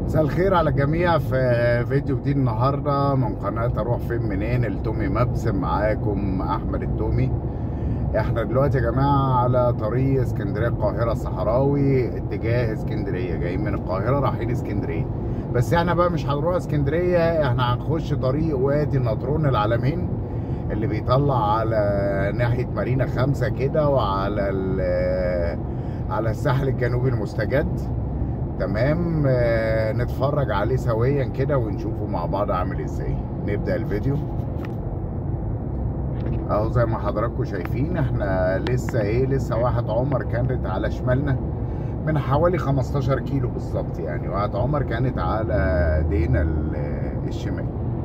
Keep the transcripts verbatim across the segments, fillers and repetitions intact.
مساء الخير على الجميع في فيديو جديد النهارده من قناه اروح فين منين التومي مابس. معاكم احمد التومي. احنا دلوقتي يا جماعه على طريق اسكندريه القاهره الصحراوي اتجاه اسكندريه، جايين من القاهره رايحين اسكندريه. بس احنا بقى مش هنروح اسكندريه، احنا هنخش طريق وادي النطرون العلمين اللي بيطلع على ناحيه مارينا خمسة كده، وعلى على الساحل الجنوبي المستجد. تمام. آه نتفرج عليه سويا كده ونشوفه مع بعض عامل ازاي. نبدأ الفيديو اهو زي ما حضراتكم شايفين. احنا لسه ايه لسه واحد عمر كانت على شمالنا من حوالي خمستاشر كيلو بالظبط، يعني واحد عمر كانت على دينا الشمال.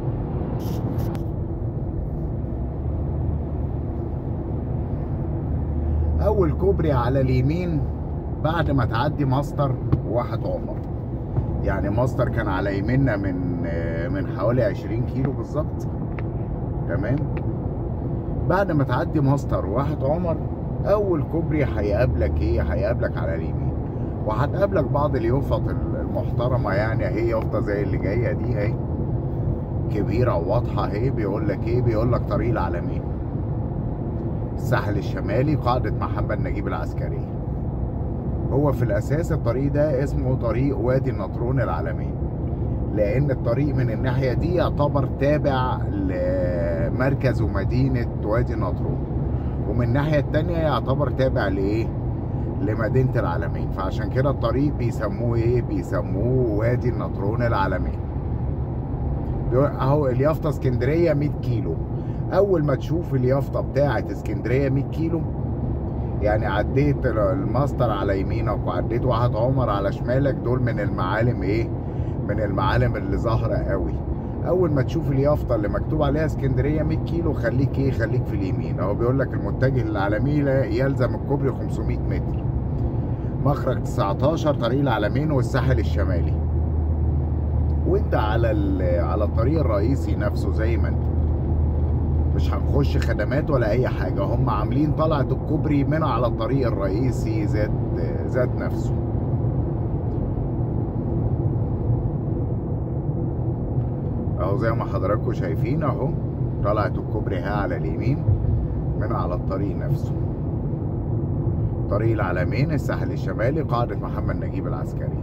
اول كوبري على اليمين بعد ما تعدي ماستر واحد عمر، يعني ماستر كان على يميننا من من حوالي عشرين كيلو بالظبط. تمام. بعد ما تعدي ماستر واحد عمر اول كوبري هيقابلك ايه هيقابلك على اليمين، وهتقابلك بعض اليافط المحترمه، يعني اهي يافطه زي اللي جايه دي اهي كبيره وواضحه اهي. بيقول لك ايه بيقول لك طريق العلمين، الساحل الشمالي، قاعده محمد نجيب العسكريه. هو في الاساس الطريق ده اسمه طريق وادي النطرون العلمين، لان الطريق من الناحيه دي يعتبر تابع لمركز ومدينه وادي النطرون، ومن الناحيه التانيه يعتبر تابع لايه لمدينه العلمين. فعشان كده الطريق بيسموه ايه بيسموه وادي النطرون العلمين. اهو اليافطه اسكندريه مية كيلو. اول ما تشوف اليافطه بتاعه اسكندريه مية كيلو، يعني عديت الماستر على يمينك وعديت واحد عمر على شمالك، دول من المعالم ايه من المعالم اللي ظاهره قوي. اول ما تشوف اليافطه اللي مكتوب عليها اسكندريه مية كيلو خليك ايه خليك في اليمين. اهو بيقول لك المتجه للعلمين يلزم الكوبري خمسمية متر، مخرج تسعتاشر، طريق العلمين والساحل الشمالي. وانت على على الطريق الرئيسي نفسه زي ما انت، مش هنخش خدمات ولا اي حاجه، هم عاملين طلعه الكوبري من على الطريق الرئيسي ذات ذات نفسه. اهو زي ما حضراتكم شايفين اهو طلعه الكوبري ها على اليمين من على الطريق نفسه، طريق العلمين، الساحل الشمالي، قاعده محمد نجيب العسكري.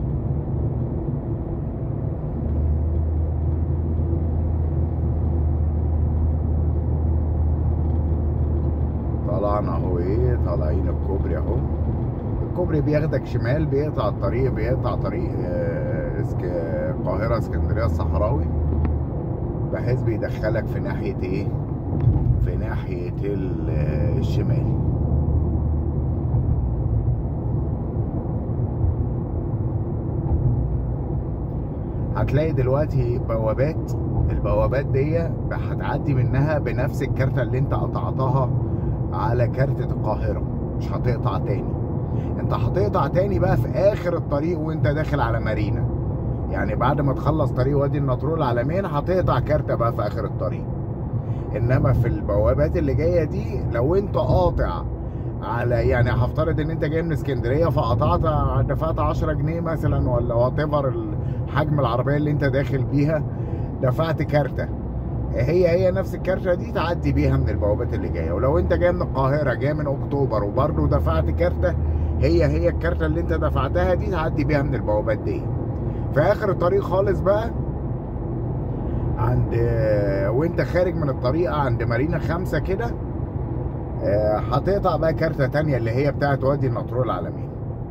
طلعنا اهو ايه طالعين الكوبري اهو. الكوبري بياخدك شمال، بيقطع الطريق بيقطع طريق القاهره اسكندريه الصحراوي، بحيث بيدخلك في ناحيه ايه في ناحيه الشمال. هتلاقي دلوقتي بوابات، البوابات دي هتعدي منها بنفس الكارتة اللي انت قطعتها على كارتة القاهرة، مش هتقطع تاني. انت هتقطع تاني بقى في اخر الطريق وانت داخل على مارينا، يعني بعد ما تخلص طريق وادي النطرون العلمين هتقطع كارتة بقى في اخر الطريق. انما في البوابات اللي جاية دي لو انت قاطع على، يعني هفترض ان انت جاي من اسكندرية فقطعت دفعت عشرة جنيه مثلا ولا وات ايفر حجم العربية اللي انت داخل بيها، دفعت كارتة، هي هي نفس الكارتة دي تعدي بيها من البوابات اللي جايه. ولو انت جاي من القاهره جاي من اكتوبر وبرضه دفعت كارتة، هي هي الكارتة اللي انت دفعتها دي تعدي بيها من البوابات دي. في اخر الطريق خالص بقى عند وانت خارج من الطريق عند مارينا خمسة كده هتقطع بقى كارتة تانية اللي هي بتاعت وادي النطرون العلمين.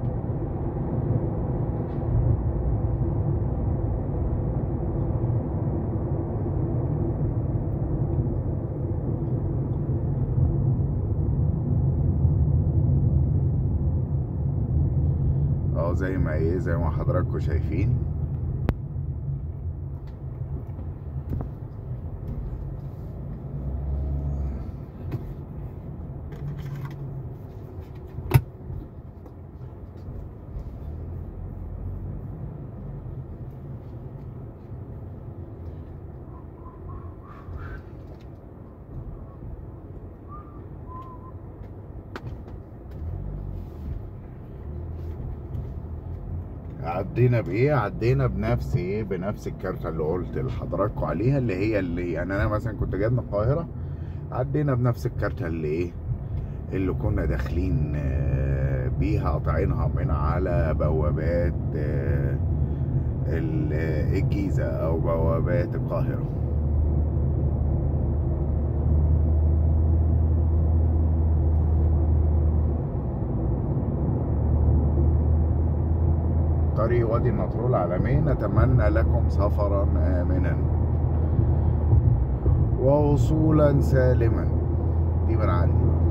اهو زي ما ايه زي ما حضراتكم شايفين. عدينا بايه؟ عدينا بنفس ايه بنفس الكارتة اللي قلت لحضراتكم عليها، اللي هي اللي يعني انا مثلا كنت جاي من القاهره، عدينا بنفس الكارتة اللي ايه اللي كنا داخلين بيها، قاطعينها من على بوابات الجيزه او بوابات القاهره. طريق وادي النطرون العالمين، نتمنى لكم سفرا آمنا ووصولا سالما. دي من عندي بقى.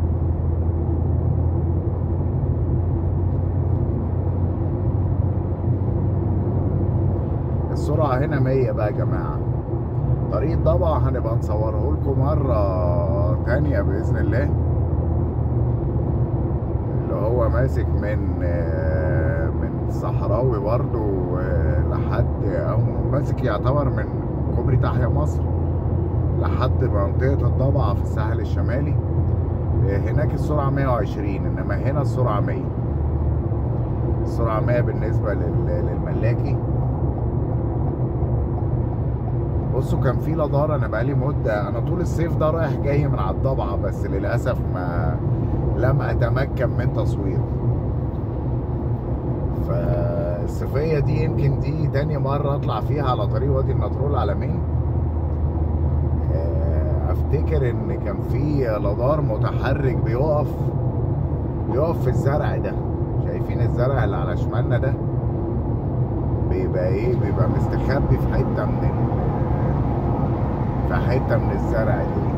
السرعة هنا مية بقى يا جماعة. طريق الضبع هنبقى نصوره لكم مرة تانية بإذن الله، اللي هو ماسك من الصحراوي برضو لحد، او ماسك يعتبر من كوبري تحيا مصر لحد منطقة الضبعة في الساحل الشمالي. هناك السرعة مية وعشرين، انما هنا السرعة مية. السرعة مية بالنسبة للملاكي. بصوا كان في لدار، انا بقالي مدة، انا طول الصيف ده رايح جاي من على الضبعة، بس للأسف ما لم اتمكن من تصويره. فالصيفية دي يمكن دي تاني مرة اطلع فيها على طريق وادي النطرون العالمين. افتكر ان كان في لدار متحرك بيقف بيقف في الزرع ده. شايفين الزرع اللي على شمالنا ده؟ بيبقى ايه؟ بيبقى مستخبي في حتة من في حتة من الزرع دي.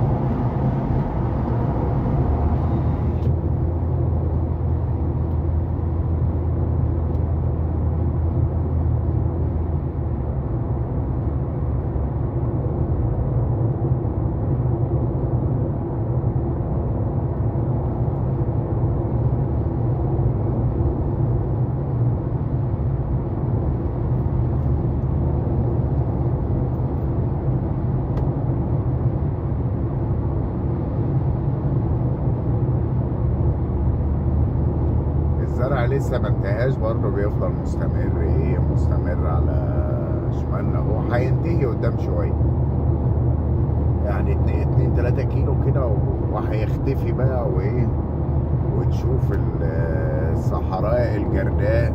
الزرع لسه ما انتهاش برضه، بيفضل مستمر ايه مستمر على شمالنا. هو هينتهي قدام شويه، يعني اتنين تلاتة كيلو كده وهيختفي بقى، وايه وتشوف الصحراء الجرداء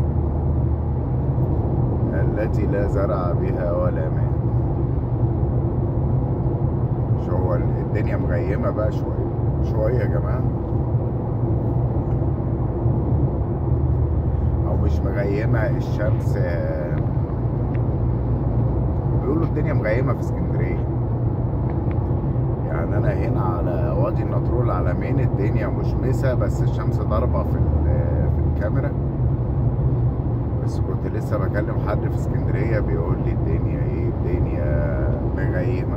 التي لا زرع بها ولا ماء. شو هو الدنيا مغيمه بقى شويه شويه يا جماعه، مش مغيمة الشمس. بيقولوا الدنيا مغيمة في اسكندرية. يعني انا هنا على وادي النطرون العالمين الدنيا مشمسة، بس الشمس ضاربة في في الكاميرا. بس كنت لسه بكلم حد في اسكندرية بيقول لي الدنيا ايه الدنيا مغيمة.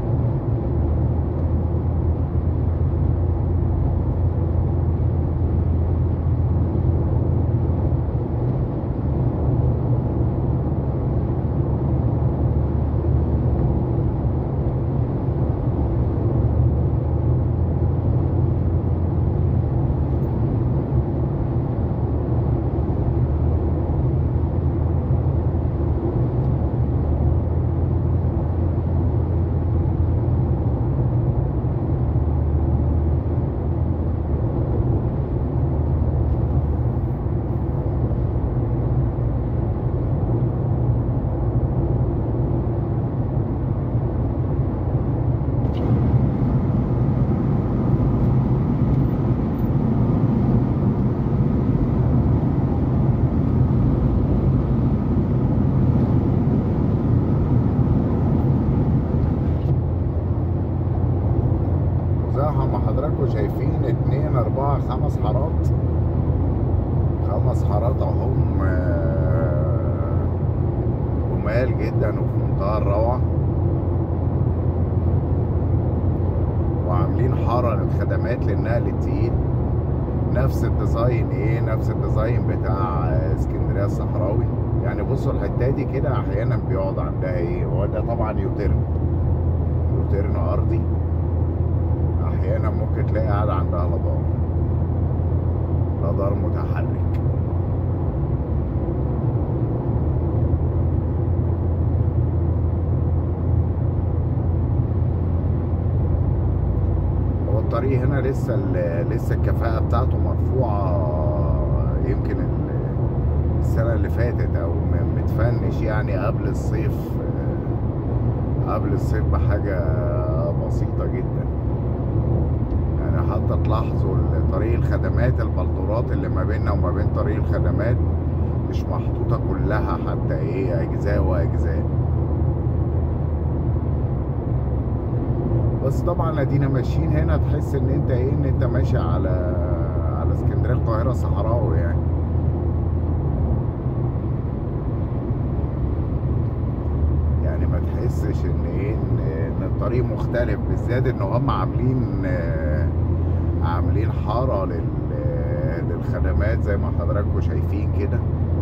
حضراتكم شايفين اتنين اربعة خمس حارات خمس حارات اهم جمال جدا وفي منتهى الروعة، وعاملين حارة للخدمات للنقل التقيل. نفس الديزاين ايه نفس الديزاين بتاع اسكندرية الصحراوي. يعني بصوا الحتة دي كده احيانا بيقعد عندها ايه، هو ده طبعا يوتيرن يوتيرن ارضي. احيانا ممكن تلاقي قاعد عندها لدار لدار متحرك. الطريق هنا لسه لسه الكفاءة بتاعته مرفوعة، يمكن السنة اللي فاتت او متفنش يعني قبل الصيف، قبل الصيف بحاجة بسيطة جدا. يعني حتى تلاحظوا طريق الخدمات، البلدورات اللي ما بيننا وما بين طريق الخدمات مش محطوطة كلها، حتى ايه اجزاء واجزاء. بس طبعا ادينا ماشيين هنا تحس ان انت ايه ان انت ماشي على على اسكندريه القاهره صحراوي يعني. يعني ما تحسش ان ايه ان, إن الطريق مختلف، بالذات ان هم عاملين عاملين حاره لل للخدمات زي ما حضراتكم شايفين كده.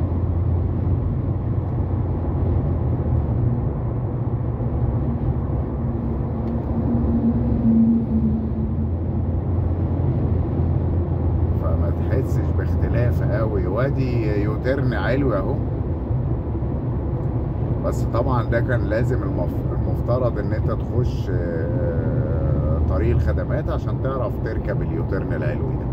تحسش باختلاف قوي. وادي يوترن علوي اهو، بس طبعا ده كان لازم المفترض ان انت تخش طريق الخدمات عشان تعرف تركب اليوترن العلوي ده.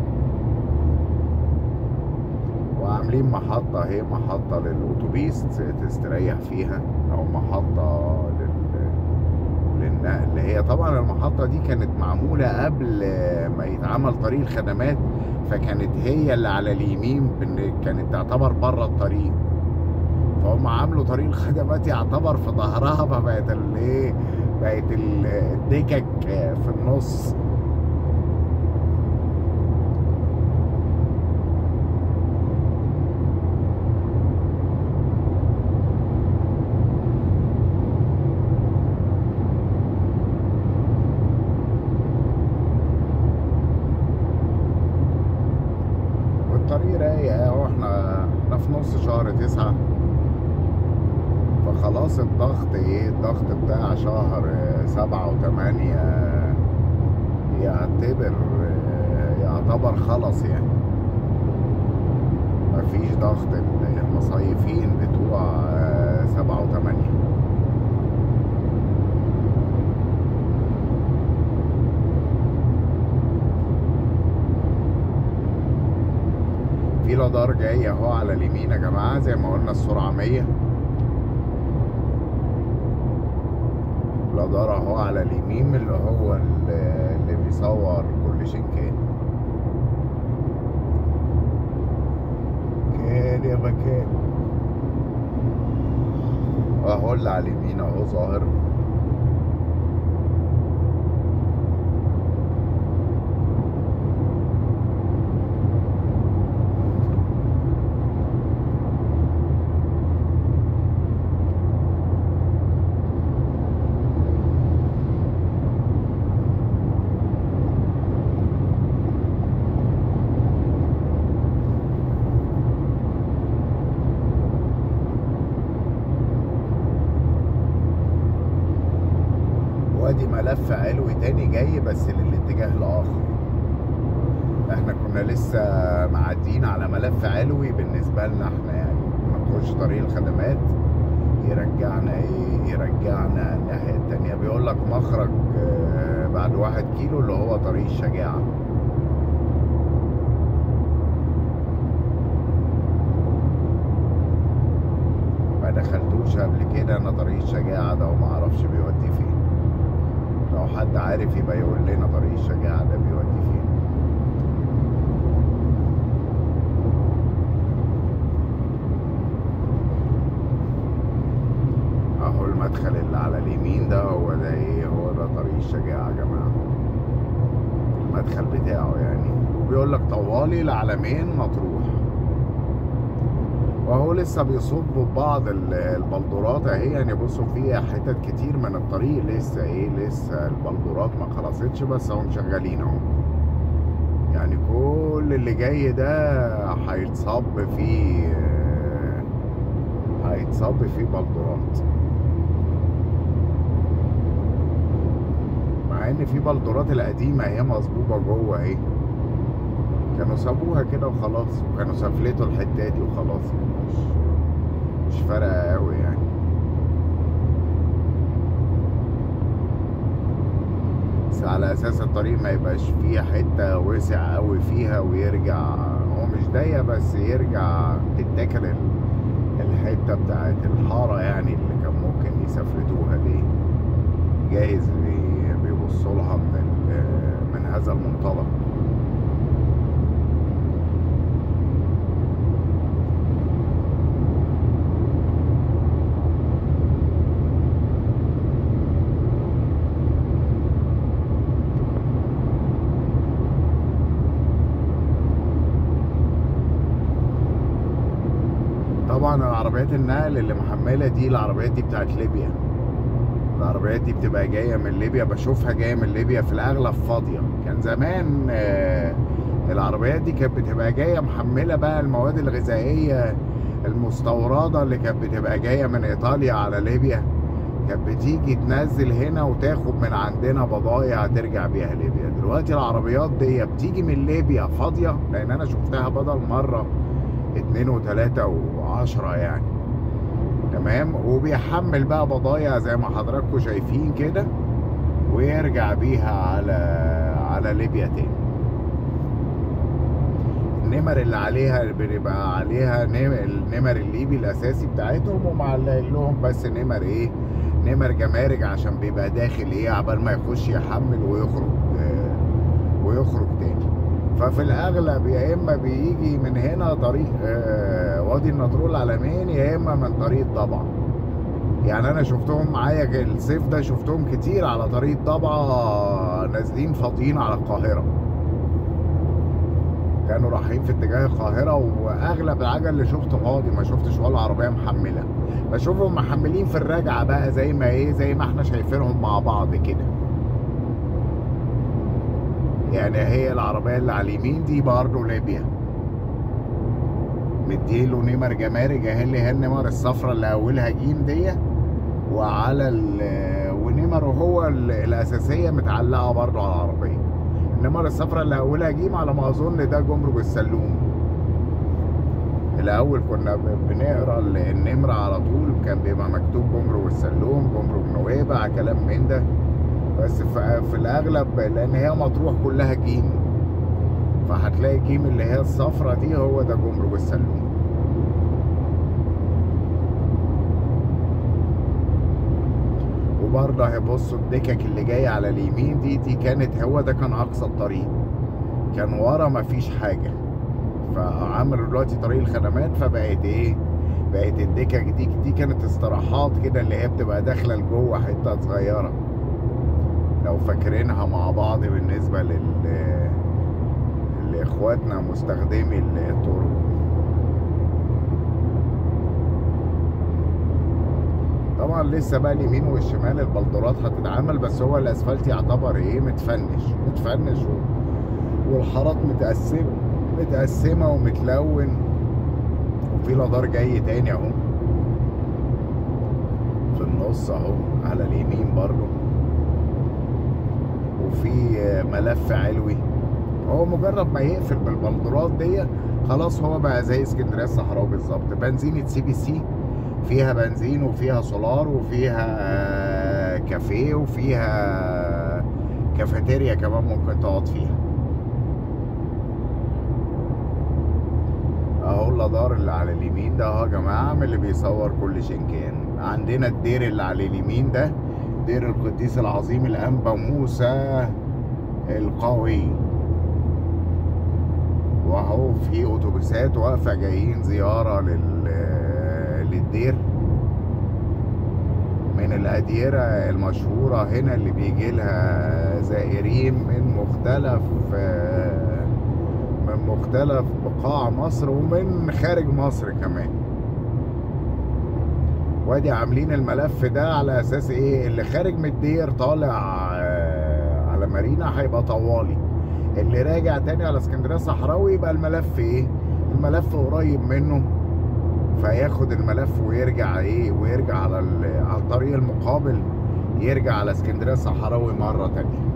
وعاملين محطة اهي، محطة للأتوبيس تستريح فيها، أو محطة للنقل. هي طبعا المحطة دي كانت معمولة قبل ما يتعمل طريق الخدمات، فكانت هي اللي على اليمين، كانت تعتبر بره الطريق، فهم عملوا طريق الخدمات يعتبر في ظهرها، فبقت الايه بقت الدكك في النص. الطريق رايق اهو. احنا احنا في نص شهر تسعة، فخلاص الضغط ايه الضغط بتاع شهر سبعة وثمانية يعتبر يعتبر خلص يعني. مفيش ضغط المصيفين بتوع سبعة وثمانية. في رادار جاي اهو على اليمين يا جماعه، زي ما قلنا السرعه مية. رادار اهو على اليمين اللي هو اللي بيصور كل شنكان. كان يا مكان اهو اللي على اليمين اهو ظاهر. وادي ملف علوي تاني جاي بس للاتجاه الاخر. احنا كنا لسه معديين على ملف علوي بالنسبه لنا احنا، يعني نخش طريق الخدمات يرجعنا ايه يرجعنا الناحيه التانيه. بيقول لك مخرج بعد واحد كيلو اللي هو طريق الشجاعه. ما دخلتوش قبل كده انا طريق الشجاعه ده، وما اعرفش بيودي فين. لو حد عارف يبقى يقول لنا طريق الشجاعة ده بيودي فين. اهو المدخل اللي على اليمين ده هو ده ايه هو ده طريق الشجاعة يا جماعة، المدخل بتاعه يعني. وبيقول لك طوالي العلمين مطروح. وهو لسه بيصبوا بعض البلدورات اهي، يعني بصوا فيها حتت كتير من الطريق لسه ايه لسه البلدورات ما خلصتش، بس هم شغالين اهو. يعني كل اللي جاي ده هيتصب فيه هيتصب فيه بلدورات، مع ان في بلدورات القديمه هي مصبوبه جوه اهي، كانوا سابوها كده وخلاص، وكانوا سفلتوا الحته دي وخلاص، مش مش فارقه قوي يعني. على اساس الطريق ما يبقاش فيه حته وسع قوي فيها ويرجع، هو مش ضيق بس يرجع تتاكل الحته بتاعت الحاره يعني اللي كان ممكن يسافرتوها دي. جايز بيبصوا لها من من هذا المنطلق. طبعا العربيات النقل اللي محمله دي، العربيات دي بتاعت ليبيا. العربيات دي بتبقى جايه من ليبيا، بشوفها جايه من ليبيا في الاغلب فاضيه. كان زمان آه العربيات دي كانت بتبقى جايه محمله بقى المواد الغذائيه المستورده اللي كانت بتبقى جايه من ايطاليا على ليبيا، كانت بتيجي تنزل هنا وتاخد من عندنا بضايع ترجع بيها ليبيا. دلوقتي العربيات دي بتيجي من ليبيا فاضيه، لان انا شفتها بدل مره اتنين وتلاتة وعشرة يعني، تمام، وبيحمل بقى بضايع زي ما حضراتكم شايفين كده ويرجع بيها على على ليبيا تاني. النمر اللي عليها بيبقى عليها النمر الليبي الاساسي بتاعتهم، ومعلق لهم بس نمر ايه، نمر جمارك، عشان بيبقى داخل ايه عبال ما يخش يحمل ويخرج آه ويخرج تاني. ففي الاغلب يا اما بيجي من هنا طريق آه وادي النطرون العلمين، يا اما من طريق ضبعه. يعني انا شفتهم معايا الصيف ده، شفتهم كتير على طريق ضبعه نازلين فاضيين على القاهره، كانوا رايحين في اتجاه القاهره، واغلب العجل اللي شفته فاضي، ما شفتش ولا عربيه محمله. بشوفهم محملين في الرجعه بقى زي ما ايه زي ما احنا شايفينهم مع بعض كده. يعني هي العربيه اللي على اليمين دي برضه ليبيا، مديله نمر جمارك اهي، اللي هي النمر الصفراء اللي اولها جيم دي، وعلى ال ونمر هو الاساسيه متعلقه برضه على العربيه. النمر الصفراء اللي اولها جيم على ما اظن ده جمرك السلوم. الاول كنا بنقرا النمره على طول كان بيبقى مكتوب جمرك السلوم، جمرك نويبع، كلام من ده، بس في الاغلب لان هي مطروح كلها جيم، فهتلاقي جيم اللي هي الصفرة دي هو ده جمرك السلوم. وبرضه هيبصوا الدكك اللي جايه على اليمين دي دي كانت هو ده كان اقصى الطريق، كان ورا مفيش حاجه، فعملوا دلوقتي طريق الخدمات فبقت ايه، بقت الدكك دي دي كانت استراحات كده اللي هي بتبقى داخله لجوه حته صغيره، لو فاكرينها مع بعض بالنسبه لل لاخواتنا مستخدمي الطرق. طبعا لسه بقى اليمين والشمال البلدرات هتتعمل، بس هو الاسفلت يعتبر ايه متفنش متفنش والحارات متقسمه متقسمه ومتلون، وفي لادار جاي تاني اهو في النص اهو على اليمين برضه، وفي ملف علوي. هو مجرد ما يقفل بالبلدرات دي خلاص هو بقى زي اسكندريه الصحراوي بالظبط. بنزينة سي بي سي فيها بنزين وفيها سولار وفيها كافيه وفيها كافيتيريا كمان ممكن تقعد فيها. اهو اللادار اللي على اليمين ده اهو يا جماعه من اللي بيصور كل شنكان. عندنا الدير اللي على اليمين ده دير القديس العظيم الانبا موسى القوي، واهو في اتوبيسات واقفه جايين زياره لل للدير من الاديره المشهوره هنا اللي بيجي لها زائرين من مختلف من مختلف بقاع مصر ومن خارج مصر كمان. وادي عاملين الملف ده على اساس ايه، اللي خارج من الدير طالع على مارينا هيبقى طوالي، اللي راجع تاني على اسكندريه الصحراوي يبقى الملف ايه، الملف قريب منه فياخد الملف ويرجع ايه ويرجع على على الطريق المقابل، يرجع على اسكندريه الصحراوي مره تانيه.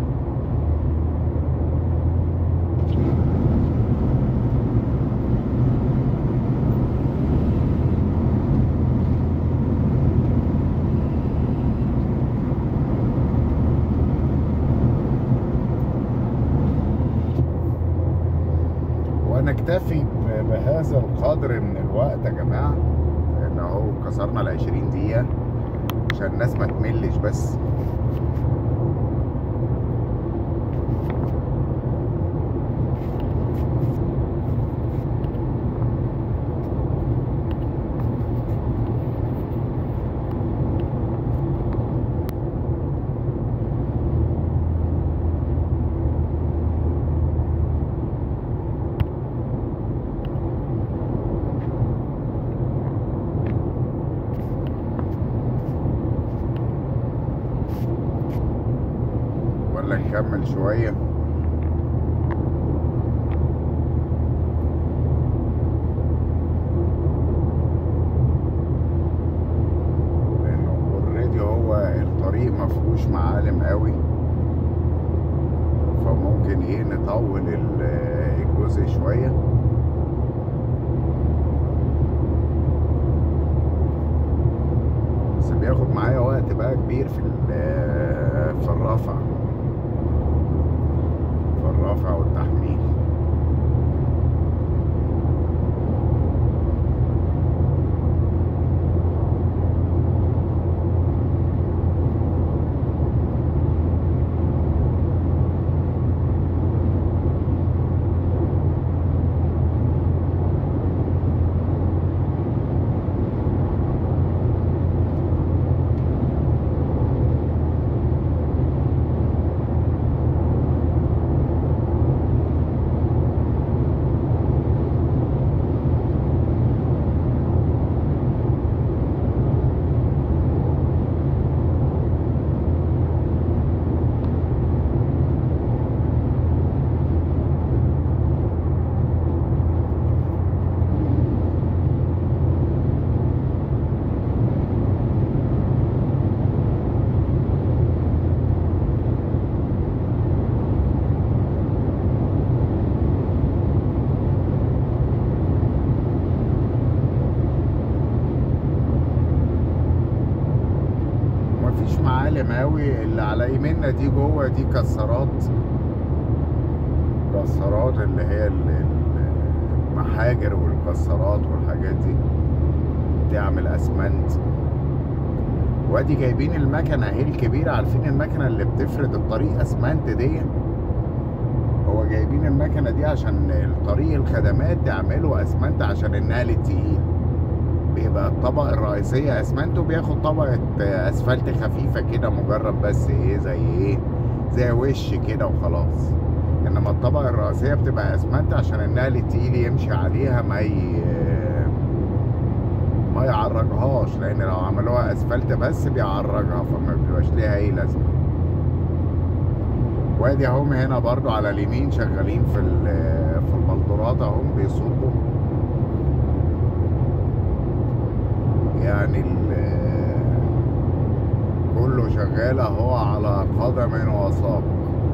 نكتفي ب- بهذا القدر من الوقت يا جماعة، لأن أهو كسرنا العشرين دقيقة عشان الناس ما تملش بس. ولا نكمل شوية؟ لأنه اوريدي هو الطريق مفهوش معالم قوي، فممكن ايه نطول ال- الجزء شوية. بس بياخد معايا وقت بقى كبير في ال- في الرفع في الرفع والتحميل. مفيش معالم قوي. اللي على يميننا دي جوه دي كسرات كسرات اللي هي ال- المحاجر والكسرات والحاجات دي تعمل اسمنت. وادي جايبين المكنه اهي الكبيره، عارفين المكنه اللي بتفرد الطريق اسمنت دي؟ هو جايبين المكنه دي عشان الطريق الخدمات تعمله اسمنت عشان النقل التقيل. بيبقى الطبقة الرئيسية اسمنت وبياخد طبقة اسفلت خفيفة كده مجرد بس ايه زي ايه زي وش كده وخلاص. انما الطبقة الرئيسية بتبقى اسمنت عشان النقل التقيل يمشي عليها ما ي... ما يعرجهاش، لان لو عملوها اسفلت بس بيعرجها فما بيبقاش ليها اي لازمة. وادي اهم هنا برضو على اليمين شغالين في في البلدورات اهم بيصبوا، يعني كله شغال اهو على قدم وساق.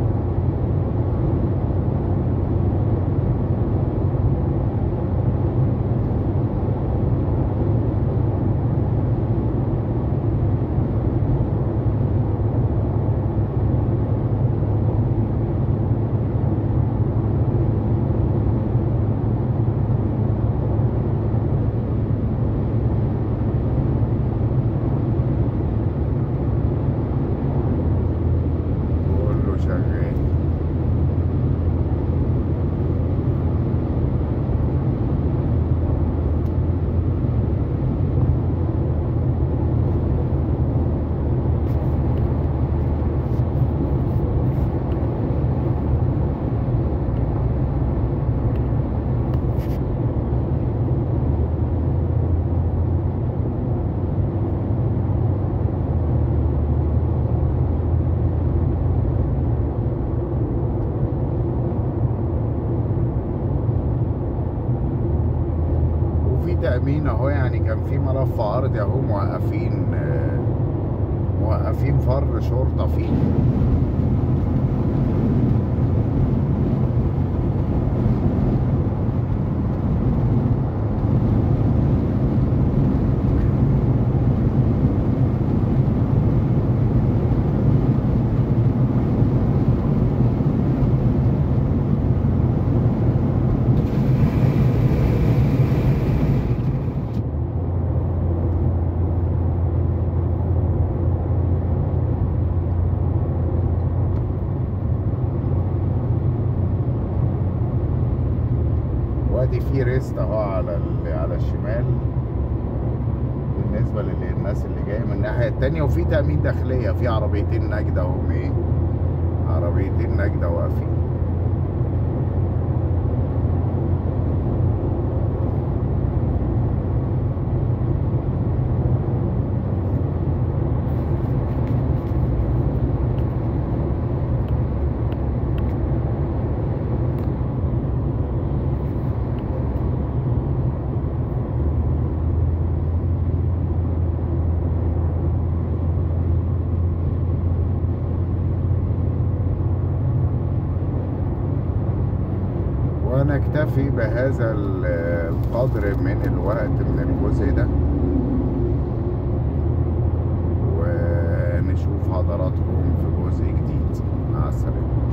تأمين اهو، يعني كان في ملف ارضي اهو موقفين موقفين فر شرطة فيه. ادي في ريست اهو على ال- على الشمال بالنسبه للناس اللي جايه من الناحيه التانيه، وفي تامين داخليه، في عربيتين نجده اهم ايه، عربيتين نجده واقفين. ونكتفي بهذا ال- القدر من الوقت من الجزء ده، ونشوف حضراتكم في جزء جديد. مع السلامة.